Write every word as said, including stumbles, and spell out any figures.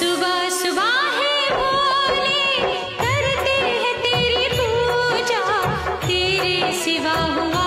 सुबह सुबह है भोले करते हैं तेरी पूजा, तेरे सिवा हुआ